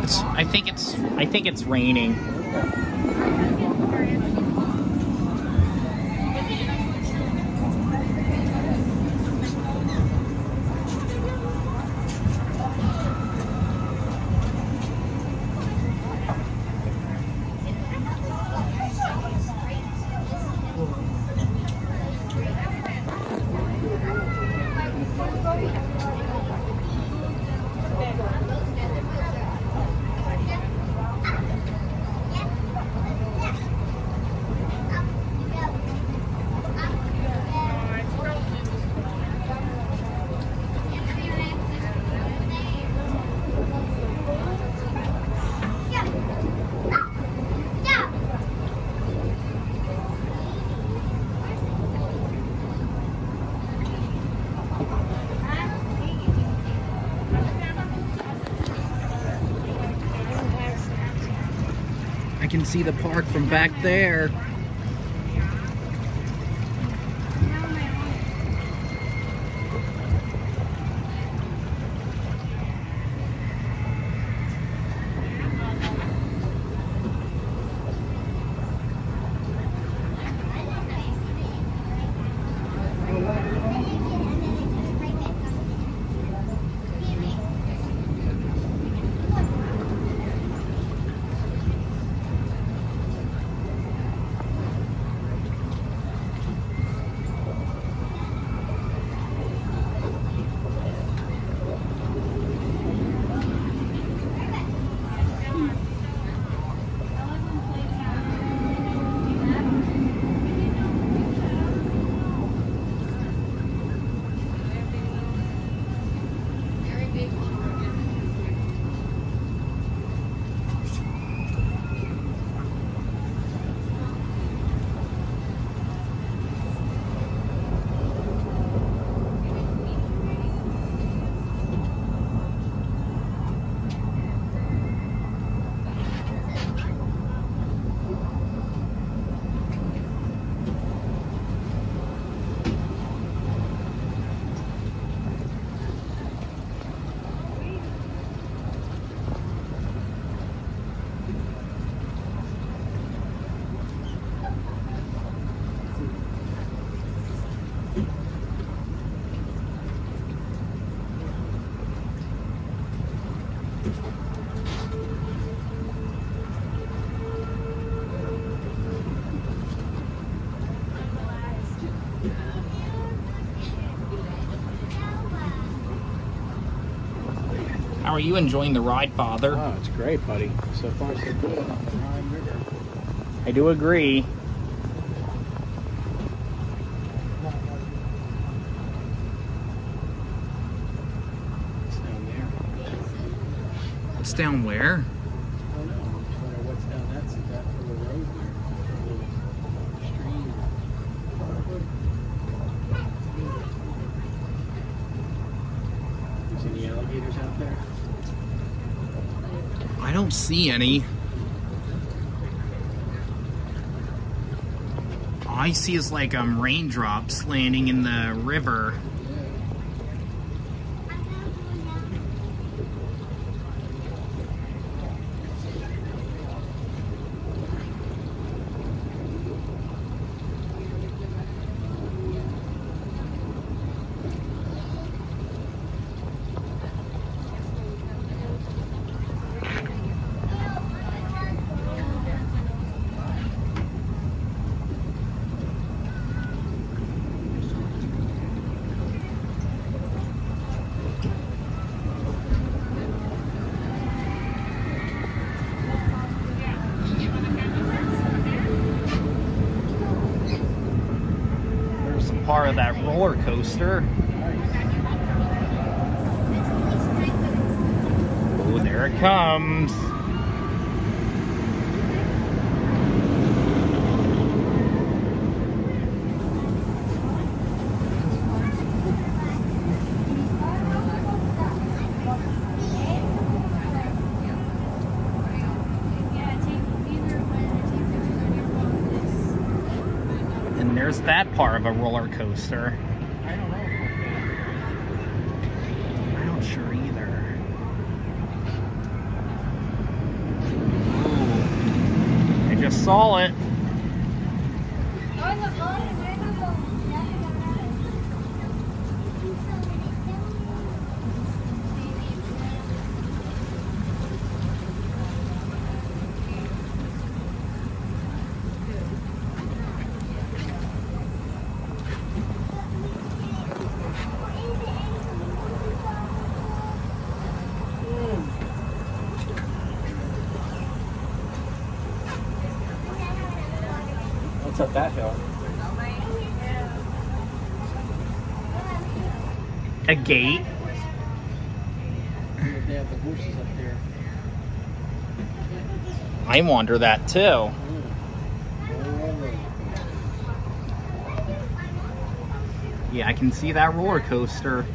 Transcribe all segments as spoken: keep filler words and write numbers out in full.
It's, I think it's I think it's raining. I can see the park from back there. How are you enjoying the ride, Father? Oh, it's great, buddy. So far, so good. I do agree. It's down there. It's down where? I don't know. I'm just wondering what's down that side. That little road there. That little stream. There's any alligators out there? I don't see any. All I see is like um raindrops landing in the river. Part of that roller coaster. Oh, there it comes. And there's that part of a roller coaster. I don't know. I'm not sure either. saw it. What's up that hill? A gate. They have the horses up there. I wonder that too. Yeah, I can see that roller coaster.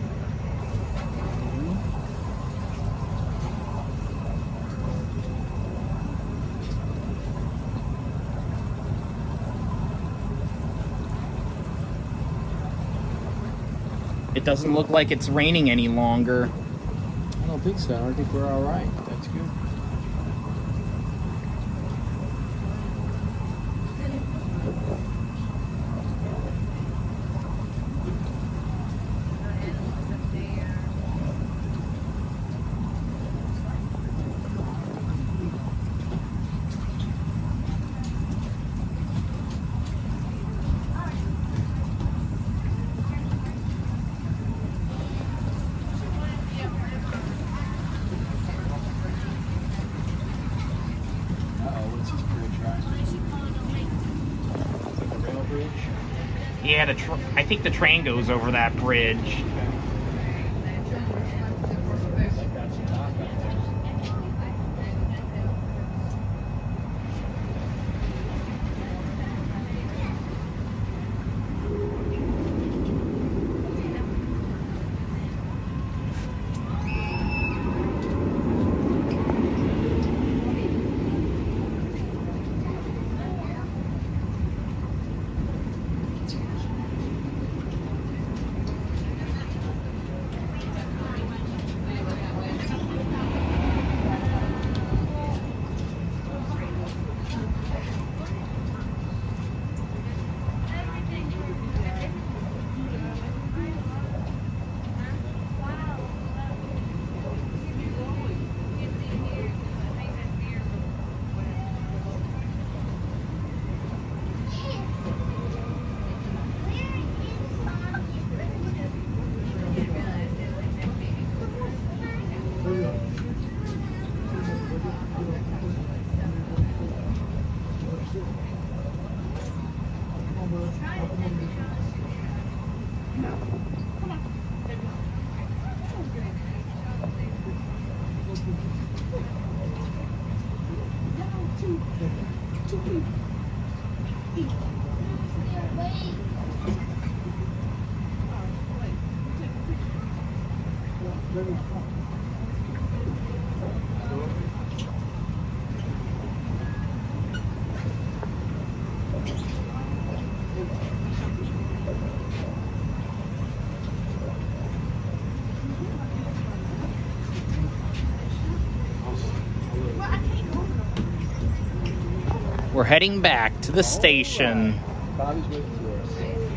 It doesn't look like it's raining any longer. I don't think so. I think we're all right. That's good. Yeah, the tr I think the train goes over that bridge. We're heading back to the station. Bobby's waiting for us.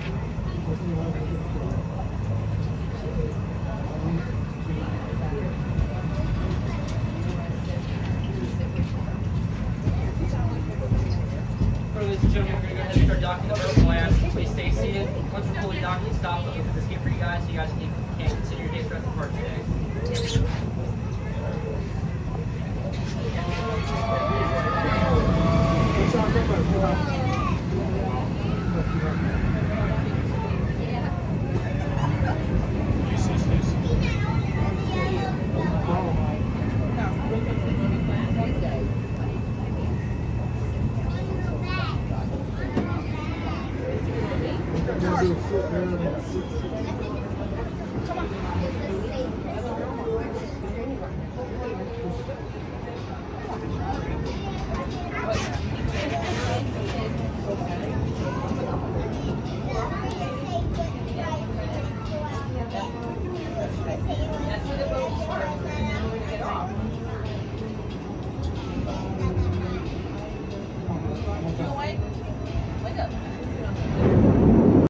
Ladies and gentlemen, we're going to go ahead and start docking the boat. We'll ask you to please stay seated. Once we're fully docked, we'll stop looking for this gate for you guys so you guys can, can consider your day throughout the park today.